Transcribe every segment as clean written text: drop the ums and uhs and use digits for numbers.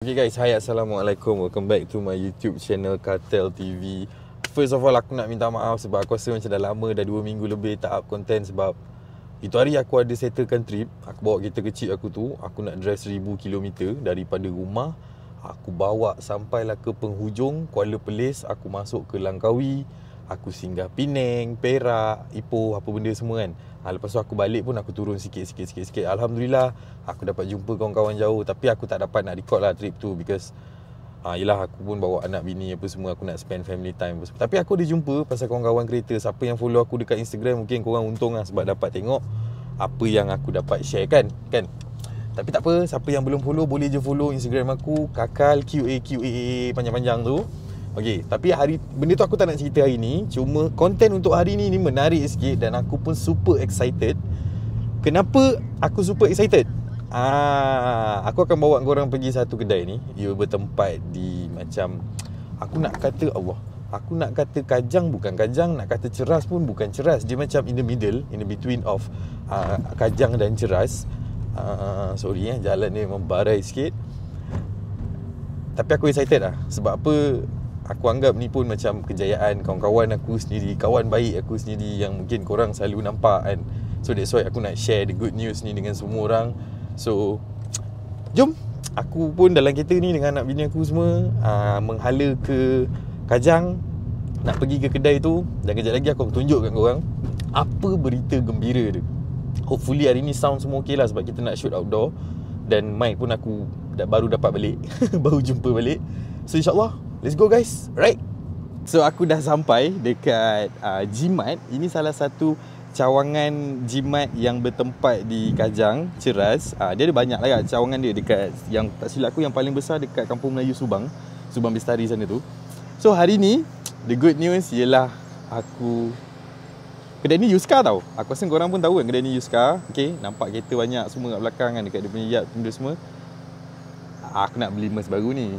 Okay guys, hi, Assalamualaikum. Welcome back to my YouTube channel Kartel TV. First of all, aku nak minta maaf sebab aku rasa macam dah lama, dah 2 minggu lebih tak up content. Sebab itu hari aku ada settlekan trip. Aku bawa kereta kecil aku tu, aku nak drive 1000 km daripada rumah. Aku bawa sampailah ke penghujung Kuala Perlis. Aku masuk ke Langkawi, aku singgah Penang, Perak, Ipoh, apa benda semua kan. Lepas tu aku balik pun aku turun sikit. Alhamdulillah aku dapat jumpa kawan-kawan jauh. Tapi aku tak dapat nak record lah trip tu because yelah, aku pun bawa anak bini apa semua. Aku nak spend family time. Tapi aku ada jumpa pasal kawan-kawan kereta. Siapa yang follow aku dekat Instagram, mungkin korang untung lah sebab dapat tengok apa yang aku dapat share kan. Tapi tak apa, siapa yang belum follow, boleh je follow Instagram aku, Kakal QA panjang-panjang tu. Okay, tapi benda tu aku tak nak cerita hari ni. Cuma konten untuk hari ni menarik sikit dan aku pun super excited. Kenapa aku super excited? Aku akan bawa korang pergi satu kedai ni. Ia bertempat di macam, aku nak kata kajang bukan kajang, nak kata ceras pun bukan ceras. Dia macam in the middle, in the between of kajang dan ceras. Sorry jalan ni memang barai sikit. Tapi aku excited lah. Sebab apa? Aku anggap ni pun macam kejayaan kawan-kawan aku sendiri, kawan baik aku sendiri yang mungkin korang selalu nampak kan. So that's why aku nak share the good news ni dengan semua orang. So jom, aku pun dalam kereta ni dengan anak bini aku semua menghala ke Kajang, nak pergi ke kedai tu. Dan kejap lagi aku tunjuk kat korang apa berita gembira dia. Hopefully hari ni sound semua okey lah sebab kita nak shoot outdoor. Dan mic pun aku baru dapat balik baru jumpa balik. So insyaAllah, let's go guys. Right. So aku dah sampai dekat Jimat. Ini salah satu cawangan jimat yang bertempat di Kajang, Ceras. Dia ada banyak lah cawangan dia dekat, yang tak silap aku yang paling besar dekat Kampung Melayu Subang Bestari sana tu. So hari ni the good news ialah kedai ni Yuska tau. Aku rasa korang pun tahu kan kedai ni Yuska. Okay, nampak kereta banyak semua kat belakang kan, dekat dia punya yard benda semua. Aku nak beli Merc baru ni.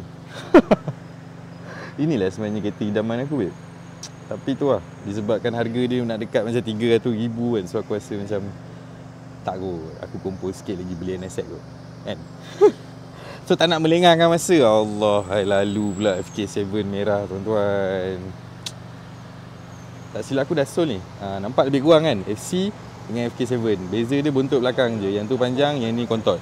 Inilah sebenarnya kereta idaman aku, babe. Tapi tu lah, disebabkan harga dia nak dekat macam 300,000 kan. So aku rasa macam tak kot, aku kumpul sikit lagi beli NSX kot kan. So tak nak melengahkan masa. Allah, lalu pula FK7 merah tuan-tuan. Tak silap aku dah sold ni. Nampak lebih kurang kan FC dengan FK7. Beza dia buntut belakang je. Yang tu panjang, yang ni kontot.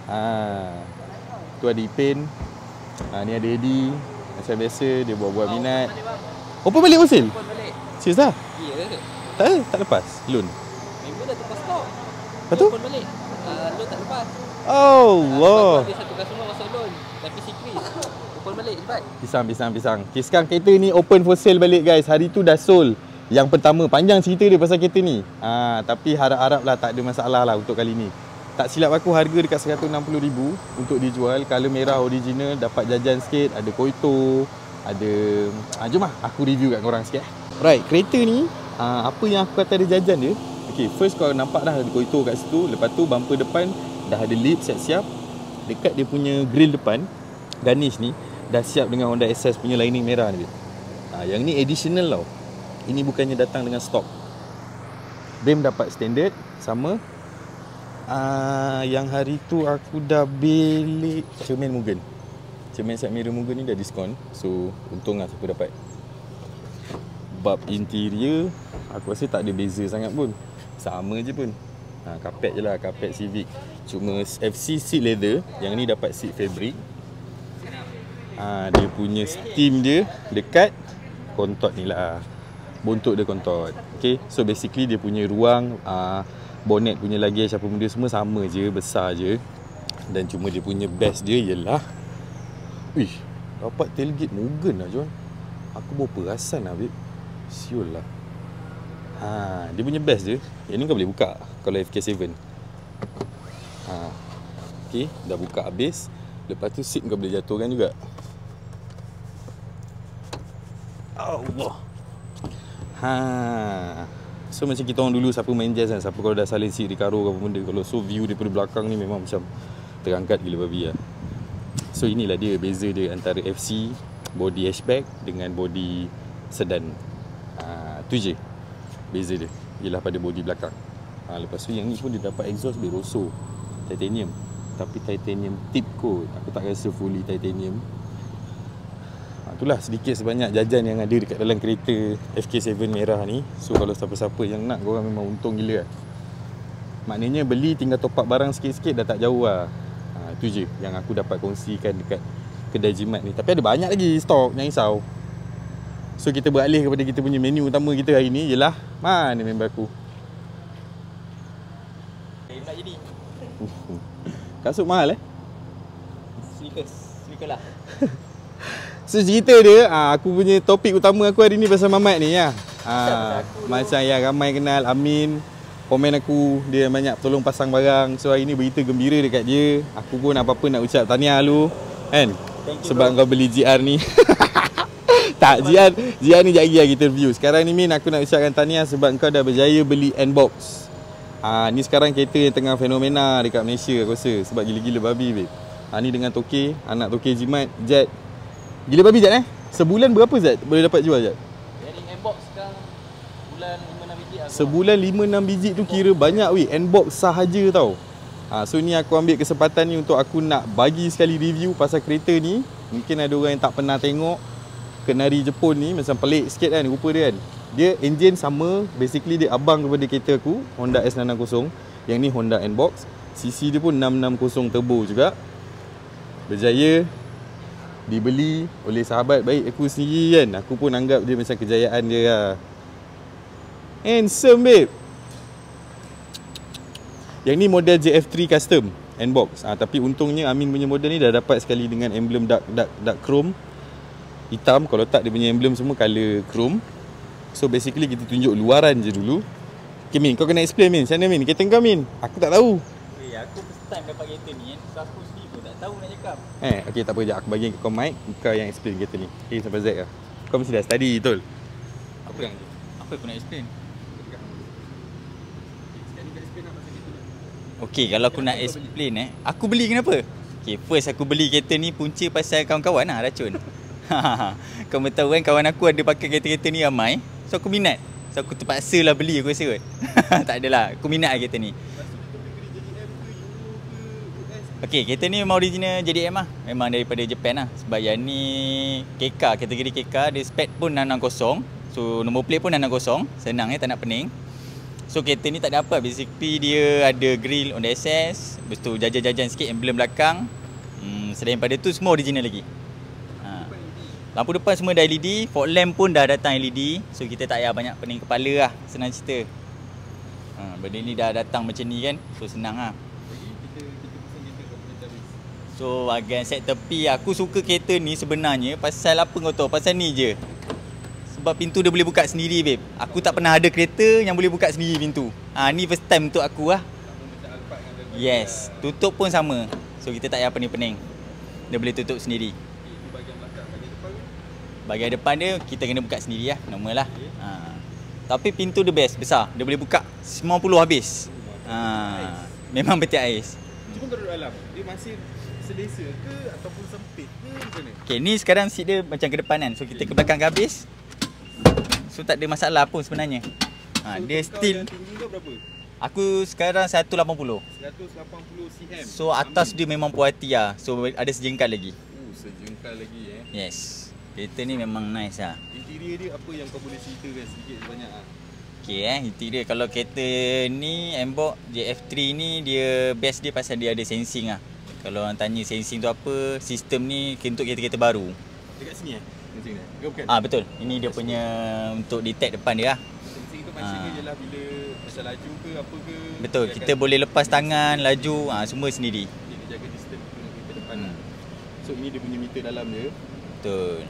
Tu ada Ipin. Ni ada Eddie. Macam biasa, dia buat-buat minat. Open balik wholesale? Open balik. Serius lah? Ya. Tak lepas? Loan? Member dah lepas stok. Lepas tu? Open balik. Loan tak lepas. Allah. Ada satu customer masuk loan. Tapi secret. Open balik, cepat. Pisang. Okay, sekarang kereta ni open for sale balik guys. Hari tu dah sold yang pertama. Panjang cerita dia pasal kereta ni. Tapi harap-harap lah tak ada masalah lah untuk kali ni. Tak silap aku harga dekat 160,000 untuk dijual. Color merah original, dapat jajan sikit, ada koito, ada jom lah aku review kat korang sikit. Right, kereta ni apa yang aku kata ada jajan dia. Okay, first kau nampak dah ada koito kat situ. Lepas tu bumper depan dah ada lip siap-siap. Dekat dia punya grill depan, garnish ni dah siap dengan Honda Access punya lining merah ni. Yang ni additional tau. Ini bukannya datang dengan stok. Rim dapat standard sama. Yang hari tu aku dah belik cermin Mugen. Cermin side mirror Mugen ni dah diskon. So untung lah aku dapat. Bab interior aku rasa tak ada beza sangat pun. Sama je pun. Kapet je lah, kapet Civic. Cuma FC seat leather. Yang ni dapat seat fabric. Dia punya steam dia dekat kontot ni lah. Bontot dia kontot. Okay, so basically dia punya ruang bonnet punya luggage apa benda semua sama je, besar je. Dan cuma dia punya best dia ialah dapat tailgate Mugen lah John. Aku baru perasan lah babe. Siul lah. Dia punya best dia. Yang ni kau boleh buka kalau FK7. Okay, dah buka habis. Lepas tu seat kau boleh jatuhkan juga. Allah. So macam kita orang dulu siapa main jazz kan, siapa kalau dah salin seat Recaro ke apa benda, kalau so view daripada belakang ni memang macam terangkat gila babi lah. So inilah dia beza dia antara FC body hatchback dengan body sedan. Tu je beza dia, ialah pada body belakang. Lepas tu yang ni pun dia dapat exhaust Beroso titanium. tapi titanium tip coat. Aku tak rasa fully titanium. Itulah sedikit sebanyak jajan yang ada dekat dalam kereta FK7 merah ni. So kalau siapa-siapa yang nak, korang memang untung gila lah. Maknanya beli tinggal top up barang sikit-sikit dah tak jauh lah. Itu je yang aku dapat kongsikan dekat kedai jimat ni. Tapi ada banyak lagi stok, jangan risau. So kita beralih kepada kita punya menu utama kita hari ni. Yelah, mana member aku? Nak jadi Kasut mahal Sneakers lah. So cerita dia, aku punya topik utama aku hari ni pasal Mamat ni ya. Macam yang ramai kenal Amin, komen aku, dia banyak tolong pasang barang. So hari ni berita gembira dekat dia. Aku pun apa-apa nak ucap tahniah lu kan, sebab kau beli GR ni. Tak, GR ni jap lagi kita review. Sekarang ni Min, aku nak ucapkan tahniah sebab kau dah berjaya beli N-Box. Ni sekarang kereta yang tengah fenomena dekat Malaysia aku rasa, sebab gila-gila babi babe. Ni dengan Tokey, anak Tokey Jimat, Jet. Gila babi Jat Sebulan berapa Zat boleh dapat jual Jat? Dari N-Box sekarang bulan 5-6 biji lah. Sebulan 5-6 biji tu kira banyak weh. N-Box sahaja tau. So ni aku ambil kesempatan ni untuk aku nak bagi sekali review pasal kereta ni. Mungkin ada orang yang tak pernah tengok Kenari Jepun ni, macam pelik sikit kan rupa dia kan. Dia engine sama, basically dia abang kepada kereta aku, Honda S960. Yang ni Honda N-Box. CC dia pun 660 turbo juga. Berjaya dibeli oleh sahabat baik aku sendiri kan. Aku pun anggap dia macam kejayaan dia lah. Handsome babe. Yang ni model JF3 custom N-Box. Tapi untungnya Amin punya model ni dah dapat sekali dengan emblem dark chrome hitam. Kalau tak, dia punya emblem semua color chrome. So basically kita tunjuk luaran je dulu. Okay Min, kau kena explain Min. Macam mana Min? Kereta kau Min? Aku tak tahu. Aku first time dapat kereta ni, so aku sendiri pun tak tahu nak cakap. Okay, tak apa, sekejap aku bagi kau mic. Kau yang explain kereta ni. Okay, sampai Z lah. Kau mesti dah study betul. Apa yang aku nak explain? Okay, kalau aku nak explain aku beli kenapa? Okay, first aku beli kereta ni punca pasal kawan-kawan lah, racun. Kau tahu kan, kawan aku ada pakai kereta-kereta ni ramai. So aku minat. So aku terpaksa lah beli, aku rasa kot. Tak adalah, aku minat lah kereta ni. Okay, kereta ni memang original JDM lah. Memang daripada Japan lah. Sebab yang ni KK, kategori KK. Dia spek pun 660. So nombor plate pun 660. Senang tak nak pening. So kereta ni tak ada apa. Basically dia ada grill on the SS. Lepas tu jajan-jajan sikit emblem belakang. Selain daripada tu semua original lagi. Lampu depan semua dah LED. Fog lamp pun dah datang LED. So kita tak payah banyak pening kepala lah. Senang cerita. Benda ni dah datang macam ni kan. So senang lah. So bahagian set tepi, aku suka kereta ni sebenarnya pasal apa kau tahu? Pasal ni je. Sebab pintu dia boleh buka sendiri babe. Aku tak pernah ada kereta yang boleh buka sendiri pintu. Ni first time untuk aku lah. Yes, tutup pun sama. So kita tak payah pening-pening. Dia boleh tutup sendiri. Bahagian depan dia kita kena buka sendiri lah, normal lah. Tapi pintu dia best, besar. Dia boleh buka 90 habis. Memang betul ais. Cuma kau duduk dalam, dia masih selesa ke ataupun sempit ke macam mana? Okay, ni sekarang seat dia macam ke depan kan. So kita ke belakang ke habis. So tak ada masalah pun sebenarnya. So dia still tinggi kau berapa? Aku sekarang 180. 180 cm. So atas dia memang puas hati lah. So ada sejengkal lagi. Sejengkal lagi Yes. Kereta ni memang nice lah. Interior dia apa yang kau boleh ceritakan sedikit sebanyak lah? Okay interior kalau kereta ni N-Box JF3 ni dia best dia pasal dia ada sensing lah. Kalau orang tanya sensing tu apa, sistem ni untuk kereta-kereta baru. Dekat sini sensing dia? Ke bukan? Betul. Ini dia punya untuk detect depan dia lah. Sensing tu maksudnya ialah bila pasal laju ke apa ke? Betul, kita boleh lepas tangan, laju, semua sendiri. Dia jaga distance tu dengan kereta depan lah. So ini dia punya meter dalam dia. Betul.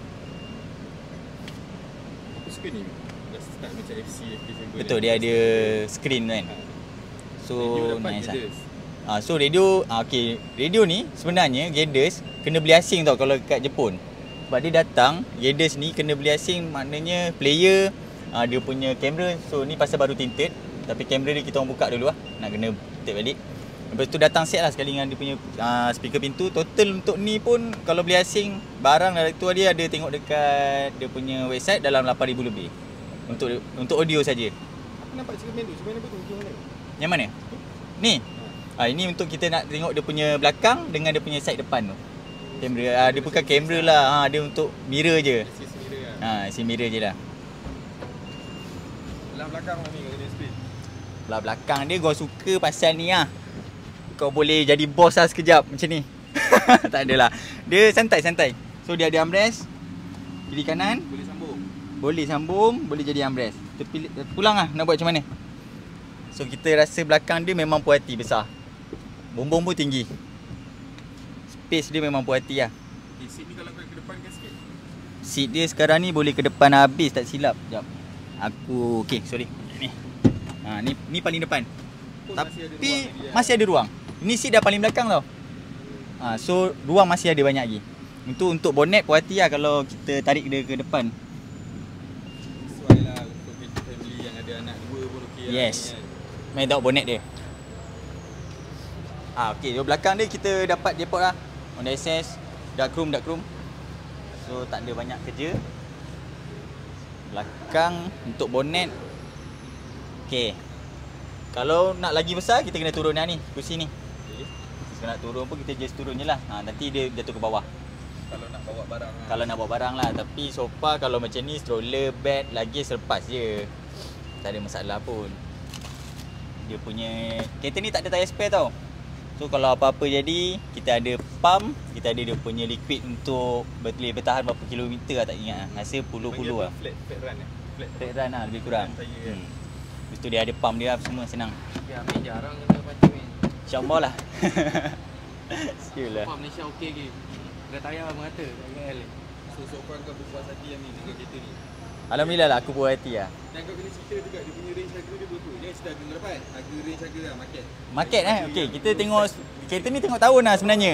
Aku suka ni. Dah start macam FC7. Betul, dia ada screen kan. So nice lah. So radio, okay, radio ni sebenarnya Geddes kena beli asing tau kalau kat Jepun. Sebab dia datang, Geddes ni kena beli asing, maknanya player, dia punya kamera. So ni pasal baru tinted, tapi kamera dia kita orang buka dulu lah, nak kena tinted balik. Lepas tu datang set lah sekali dengan dia punya speaker pintu. Total untuk ni pun kalau beli asing, barang dari tu dia ada tengok dekat dia punya website dalam 8,000 lebih. Untuk audio saja. Aku nampak cermin tu, cermin apa tu? Yang mana? Ni. Ini untuk kita nak tengok dia punya belakang dengan dia punya side depan tu. Kamera, dia bukan kamera lah. Dia untuk mirror je. Assist mirror lah. Isi mirror je lah. Belah belakang ni kau kena speed. Belah belakang dia gua suka pasal ni lah. Kau boleh jadi boss lah sekejap macam ni. Tak adalah. Dia santai-santai. So dia ada armrest. Kiri kanan. Boleh sambung. Boleh jadi armrest. Pulang lah nak buat macam mana. So kita rasa belakang dia memang puas hati besar. Bumbung pun tinggi. Space dia memang puas hati lah. Seat ni kalau kau ke depan kan sikit. Seat dia sekarang ni boleh ke depan habis tak silap. Sekejap. Okay, sorry. Ni paling depan. Tapi masih ada ruang. Ini seat dah paling belakang tau. So ruang masih ada banyak lagi. Untuk bonnet puas hati lah kalau kita tarik dia ke depan. Sesuai lah untuk family yang ada anak 2 pun okey. Yes. Main tengok bonnet dia. Okay, di belakang dia kita dapat depot lah. Honda SS, dark room. So tak ada banyak kerja. Belakang untuk bonnet. Okay. Kalau nak lagi besar kita kena turun lah ni, kursi ni. Kalau nak turun pun kita just turun je lah. Nanti dia jatuh ke bawah. Kalau nak bawa barang lah. Kalau nak bawa barang lah. Tapi so far kalau macam ni stroller, bed, luggage selepas je. Tak ada masalah pun. Dia punya kereta ni tak ada tayar spare tau. So kalau apa-apa jadi, kita ada pump, kita ada dia punya liquid untuk boleh bertahan berapa kilometer lah, tak ingat lah. Rasa puluh-puluh lah. Flat run Flat run lah lebih kurang. Lepas tu dia ada pump dia lah, semua senang. Ya, ambil jarang kena macam ni. InsyaAllah lah. Skill lah. Pump Malaysia okey ke? Dah tayar merata, tak ingat kali. So far kau berpuas hati yang ni dengan kereta ni. Alhamdulillah lah, aku puas hati lah. Dan kau kena cerita juga dia punya range harga dia berapa. Dia cerita harga dapat. Harga range harga lah, market. Market okay, kita tengok kereta ni tengok tahun lah sebenarnya.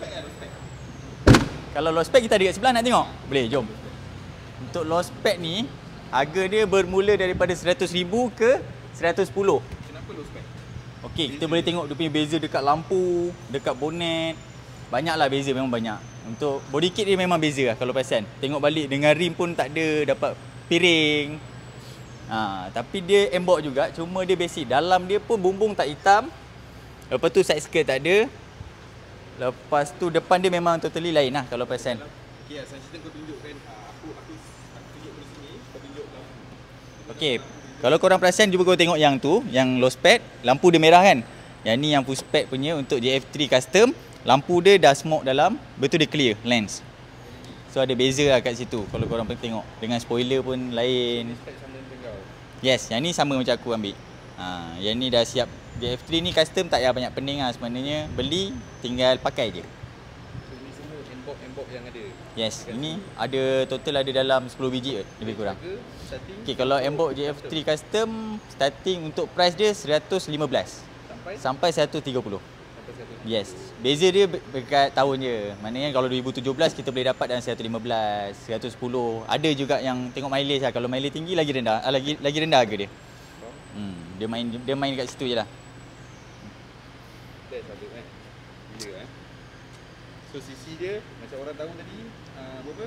Kalau low spec kita ada kat sebelah nak tengok? Boleh, jom. Untuk low spec ni, harga dia bermula daripada 100,000 ke 110. Kenapa low spec? Okey, kita boleh tengok dia punya beza dekat lampu, dekat bonnet. Banyaklah beza, memang banyak. Untuk body kit dia memang beza lah kalau perasan. Tengok balik dengan rim pun tak ada dapat piring. Tapi dia embok juga, cuma dia basic. Dalam dia pun bumbung tak hitam. Lepas tu side skirt tak ada. Lepas tu depan dia memang totally lain lah kalau perasan. Okey, saya cerita kau tunjukkan. Aku tunjuk di sini, kau tunjuk lampu. Okey, kalau korang perasan cuba kau tengok yang tu, yang low spec, lampu dia merah kan. Yang ni yang full spec punya untuk JF3 custom. Lampu dia dah smoke dalam, betul dia clear lens. So ada beza lah kat situ kalau korang pergi tengok. Dengan spoiler pun lain. Yes, yang ni sama macam aku ambil. Yang ni dah siap. JF3 ni custom tak payah banyak pening lah sebenarnya. Beli, tinggal pakai je. So ni semua embok yang ada. Yes, ini ada total ada dalam 10 biji lebih kurang. Okay, kalau embok JF3 custom, starting untuk price dia 115 sampai 130. Yes, beza dia dekat tahun je. Maknanya kalau 2017 kita boleh dapat dalam 115, 110. Ada juga yang tengok mileage lah. Kalau mileage tinggi lagi rendah, lagi rendah harga dia. Dia main dekat situ je lah. Best ada kan. Gila So CC dia macam orang tahu tadi berapa?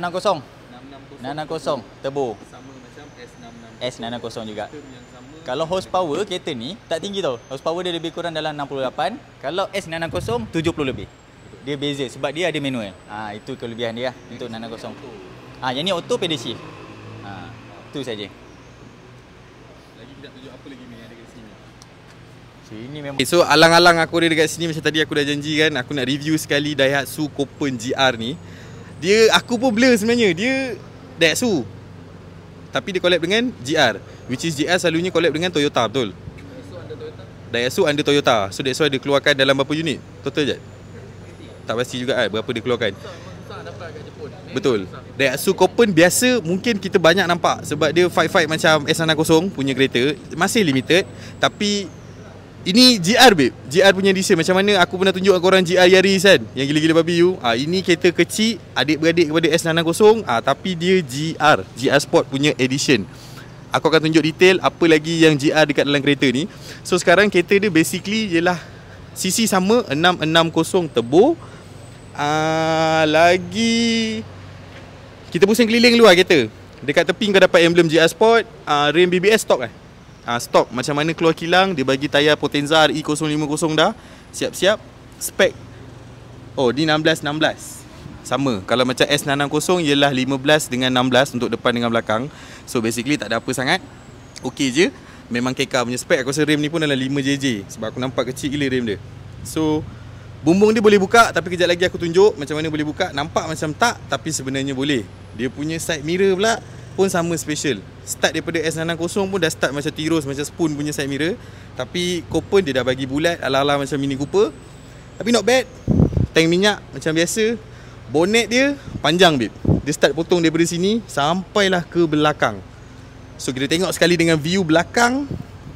660 turbo. Sama macam S660 juga. Yang sama. Kalau horsepower kereta ni tak tinggi tau. Horsepower dia lebih kurang dalam 68. Kalau S660 70 lebih. Dia beza sebab dia ada manual. Itu kelebihan dia lah untuk 660. Yang ni auto pedal shift. Tu saja. Lagi kita tunjuk apa lagi ni yang ada kat sini. Sini memang. Okay, so alang-alang aku ada dekat sini macam tadi aku dah janji kan, aku nak review sekali Daihatsu Copen GR ni. Aku pun blur sebenarnya. Dia Daihatsu tapi dia collab dengan GR, which is GR selalunya collab dengan Toyota, betul? Daihatsu under Toyota. So that's why dia keluarkan dalam berapa unit? Total je? Tak pasti juga kan berapa dia keluarkan. Betul. Daihatsu Copen biasa mungkin kita banyak nampak sebab dia fight macam S660 punya kereta. Masih limited. Tapi ini GR babe. GR punya edition. Macam mana aku pernah tunjuk korang GR Yaris kan, yang gila-gila babi you. Ini kereta kecil adik-beradik kepada S660. Tapi dia GR Sport punya edition. Aku akan tunjuk detail apa lagi yang GR dekat dalam kereta ni. So sekarang kereta dia basically ialah CC sama 660 turbo. Lagi kita pusing keliling luar kereta. Dekat tepi kau dapat emblem GR Sport. Rim BBS stock stok macam mana keluar kilang. Dia bagi tayar Potenza RE050 dah. Siap-siap. Spek. Oh, ni 16-16. Sama. Kalau macam S660 ialah 15 dengan 16 untuk depan dengan belakang. So basically tak ada apa sangat. Okey je. Memang KK punya spek. Aku rasa rem ni pun dalam 5JJ. Sebab aku nampak kecil gila rem dia. So bumbung dia boleh buka. Tapi kejap lagi aku tunjuk macam mana boleh buka. Nampak macam tak, tapi sebenarnya boleh. Dia punya side mirror pula pun sama special. Start daripada S660 pun dah start macam Tiros, macam Spoon punya side mirror. Tapi Copen dia dah bagi bulat ala-ala macam Mini Cooper. Tapi not bad. Tank minyak macam biasa. Bonnet dia panjang babe. Dia start potong daripada sini sampailah ke belakang. So kita tengok sekali dengan view belakang.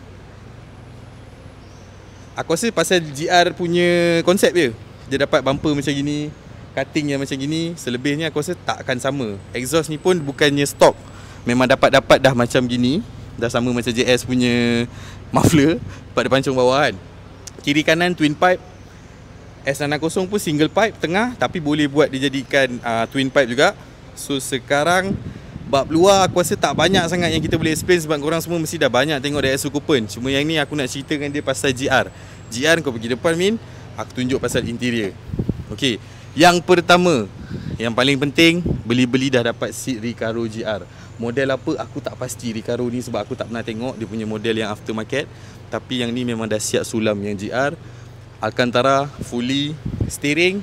Aku rasa pasal GR punya konsep dia. Dia dapat bumper macam gini, cutting yang macam gini. Selebihnya aku rasa tak akan sama. Exhaust ni pun bukannya stock. Memang dapat dah macam gini. Dah sama macam JS punya muffler pada pancung bawah kan. Kiri kanan twin pipe. S660 pun single pipe tengah, tapi boleh buat dijadikan twin pipe juga. So sekarang bab luar aku rasa tak banyak sangat yang kita boleh explain sebab korang semua mesti dah banyak tengok Daihatsu Copen. Cuma yang ni aku nak ceritakan dia pasal GR. GR kau pergi depan Min, aku tunjuk pasal interior. Okey, yang pertama, yang paling penting, beli-beli dah dapat seat Recaro GR. Model apa aku tak pasti Recaro ni sebab aku tak pernah tengok dia punya model yang aftermarket. Tapi yang ni memang dah siap sulam yang GR. Alcantara fully, steering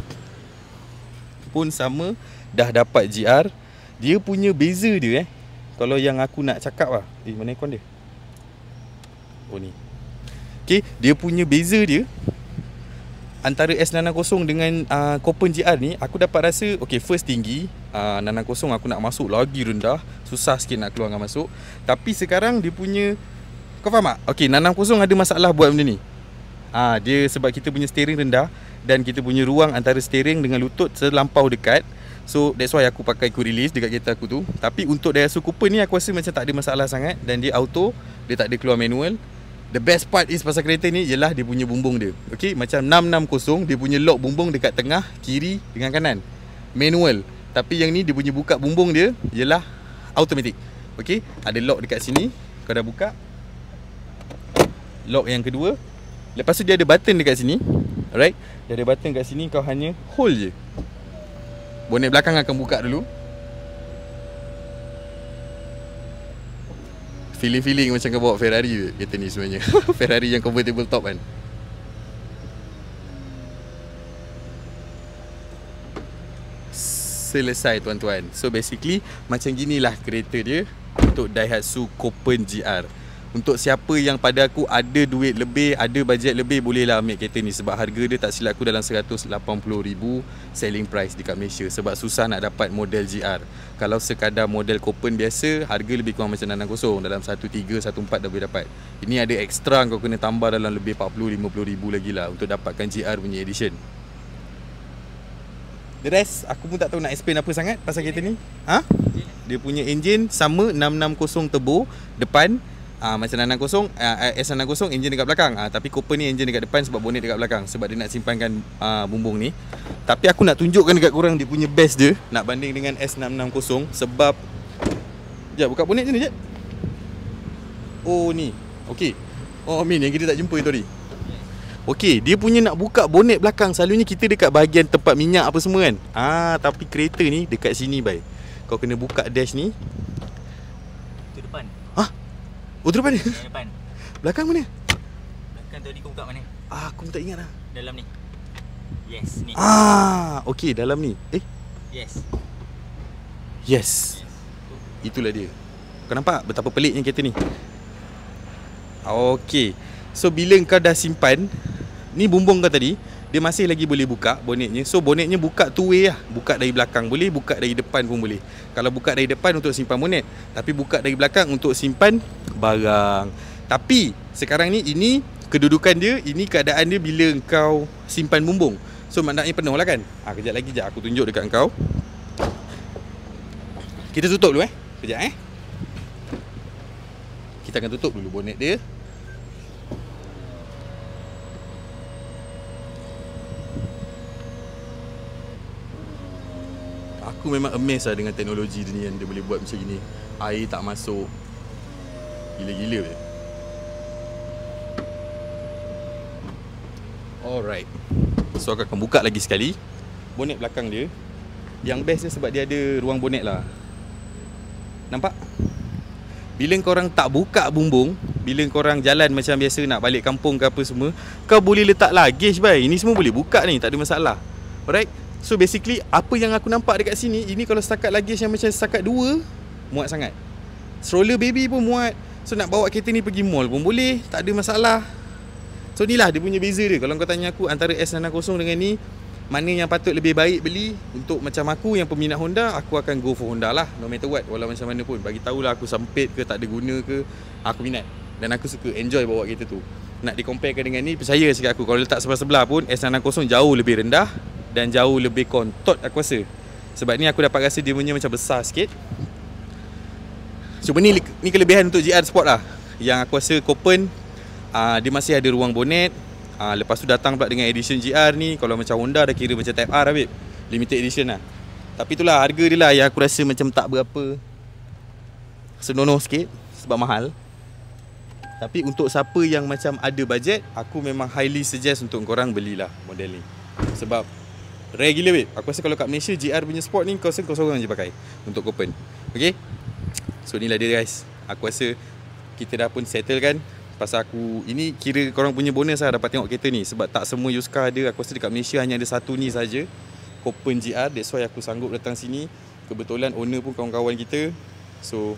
pun sama, dah dapat GR. Dia punya beza dia kalau yang aku nak cakap lah. Mana aircon dia? Oh ni. Okay, dia punya beza dia antara S660 dengan Copen GR ni, aku dapat rasa okay, first tinggi 660 aku nak masuk lagi rendah, susah sikit nak keluar dengan masuk. Tapi sekarang dia punya, kau faham tak? Okay, 660 ada masalah buat benda ni. Dia sebab kita punya steering rendah dan kita punya ruang antara steering dengan lutut terlampau dekat. So that's why aku pakai quick release dekat kereta aku tu. Tapi untuk Daihatsu Copen ni aku rasa macam tak ada masalah sangat. Dan dia auto, dia tak ada keluar manual. The best part is pasal kereta ni ialah dia punya bumbung dia. Okay, macam 660 dia punya lock bumbung dekat tengah, kiri dengan kanan, manual. Tapi yang ni dia punya buka bumbung dia ialah automatic. Okay, ada lock dekat sini. Kau dah buka, lock yang kedua. Lepas tu dia ada button dekat sini. Alright, dia ada button dekat sini. Kau hanya hold je. Bonet belakang akan buka dulu. Feeling-feeling macam kau bawa Ferrari kereta ni sebenarnya. Ferrari yang convertible top kan. Selesai tuan-tuan. So basically macam ginilah kereta dia untuk Daihatsu Copen GR. Untuk siapa yang pada aku ada duit lebih, ada bajet lebih, bolehlah ambil kereta ni. Sebab harga dia tak silap aku dalam 180,000 selling price dekat Malaysia. Sebab susah nak dapat model GR. Kalau sekadar model Copen biasa, harga lebih kurang macam 660. Dalam 13, 14 dah boleh dapat. Ini ada extra, kau kena tambah dalam lebih 40-50,000 lagi lah untuk dapatkan GR punya edition. The rest, aku pun tak tahu nak explain apa sangat pasal kereta ni. Dia punya engine sama 660 turbo depan. Macam S660 enjin dekat belakang. Tapi Copen ni enjin dekat depan sebab bonet dekat belakang. Sebab dia nak simpankan bumbung ni. Tapi aku nak tunjukkan dekat korang dia punya best dia nak banding dengan S660. Sebab sekejap, buka bonet je ni sekejap. Oh ni, okay. Oh Min, yang kita tak jumpa tadi. Okay, dia punya nak buka bonet belakang. Selalunya kita dekat bahagian tempat minyak apa semua kan. Tapi kereta ni dekat sini bay. Kau kena buka dash ni. Itu depan. Oh tu depan ni? Depan. Belakang mana? Belakang tadi kau buka mana? Aku pun tak ingat lah. Dalam ni. Yes, ni. Okay, dalam ni. Yes. Itulah dia. Kau nampak betapa peliknya kereta ni? Okay. So bila kau dah simpan, ni bumbung kau tadi, dia masih lagi boleh buka bonetnya. So bonetnya buka two way lah. Buka dari belakang boleh, buka dari depan pun boleh. Kalau buka dari depan untuk simpan bonet, tapi buka dari belakang untuk simpan barang. Tapi sekarang ni, ini kedudukan dia, ini keadaan dia bila kau simpan bumbung. So maknanya penuh lah kan. Kejap lagi aku tunjuk dekat kau. Kita tutup dulu kejap Kita akan tutup dulu bonet dia. Aku memang amazed lah dengan teknologi dia ni yang dia boleh buat macam gini. Air tak masuk. Gila-gila Alright. So aku akan buka lagi sekali bonet belakang dia. Yang best dia sebab dia ada ruang bonet lah. Nampak? Bila korang tak buka bumbung, bila korang jalan macam biasa nak balik kampung ke apa semua, kau boleh letak luggage bhai. Ini semua boleh buka ni, tak ada masalah. Alright. So basically apa yang aku nampak dekat sini, ini kalau setakat luggage yang macam setakat 2, muat sangat. Stroller baby pun muat. So nak bawa kereta ni pergi mall pun boleh, tak ada masalah. So inilah dia punya beza dia. Kalau kau tanya aku antara S660 dengan ni, mana yang patut lebih baik beli, untuk macam aku yang peminat Honda, aku akan go for Honda lah, no matter what. Walau macam mana pun, bagi tahulah aku sempit ke, tak ada guna ke, aku minat. Dan aku suka enjoy bawa kereta tu. Nak di-comparekan dengan ni, percaya sikit aku, kalau letak sebelah-sebelah pun S660 jauh lebih rendah dan jauh lebih kontot aku rasa. Sebab ni aku dapat rasa dia punya macam besar sikit. Cuma ni kelebihan untuk GR Sport lah. Yang aku rasa Copen, dia masih ada ruang bonet. Lepas tu datang pula dengan edition GR ni. Kalau macam Honda dah kira macam Type R lah babe, limited edition lah. Tapi itulah harga dia lah yang aku rasa macam tak berapa senonoh sikit, sebab mahal. Tapi untuk siapa yang macam ada budget, aku memang highly suggest untuk korang belilah model ni. Sebab rare gila babe. Aku rasa kalau kat Malaysia GR punya Sport ni kau seorang je pakai untuk Copen. Okay, so inilah dia guys. Aku rasa kita dah pun settle kan. Pasal aku, ini kira korang punya bonus lah dapat tengok kereta ni. Sebab tak semua used car ada. Aku rasa dekat Malaysia hanya ada satu ni saja, Copen GR. That's why aku sanggup datang sini. Kebetulan owner pun kawan-kawan kita. So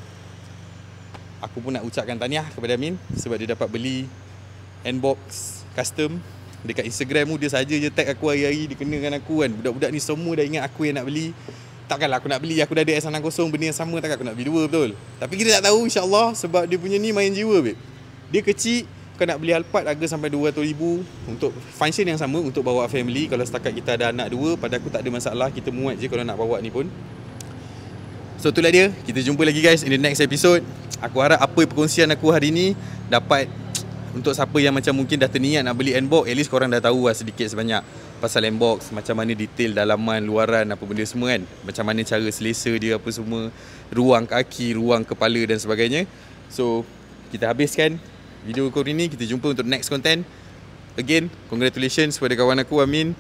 aku pun nak ucapkan tahniah kepada Amin sebab dia dapat beli N-Box custom. Dekat Instagram tu dia saja je tag aku hari-hari, dia kena dengan aku kan. Budak-budak ni semua dah ingat aku yang nak beli. Takkanlah aku nak beli, aku dah ada S660 benda yang sama, takkan aku nak beli dua betul. Tapi kita tak tahu insyaAllah sebab dia punya ni main jiwa babe. Dia kecil, kau nak beli Alphard harga sampai 200,000 untuk function yang sama, untuk bawa family. Kalau setakat kita ada anak 2, pada aku tak ada masalah, kita muat je kalau nak bawa ni pun. So itulah dia, kita jumpa lagi guys in the next episode. Aku harap apa perkongsian aku hari ni dapat untuk siapa yang macam mungkin dah terniat nak beli N-Box, at least korang dah tahu lah sedikit sebanyak pasal N-Box, macam mana detail dalaman, luaran, apa benda semua kan. Macam mana cara selesa dia apa semua, ruang kaki, ruang kepala dan sebagainya. So kita habiskan video kali ni, kita jumpa untuk next content. Again, congratulations kepada kawan aku Amin.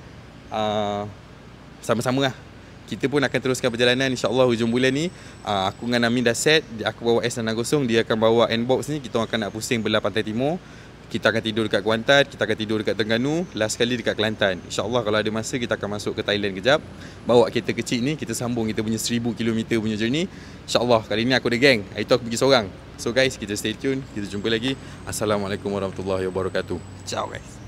Sama-sama lah. Kita pun akan teruskan perjalanan insyaAllah hujung bulan ni. Aku dengan Amin dah set. Aku bawa S660, dia akan bawa N-Box ni. Kita akan nak pusing belah Pantai Timur. Kita akan tidur dekat Kuantan, kita akan tidur dekat Terengganu, last kali dekat Kelantan. InsyaAllah kalau ada masa kita akan masuk ke Thailand kejap. Bawa kereta kecil ni, kita sambung kita punya 1000 km punya journey. InsyaAllah kali ni aku ada geng. Hari tu aku pergi seorang. So guys, kita stay tune. Kita jumpa lagi. Assalamualaikum warahmatullahi wabarakatuh. Ciao guys.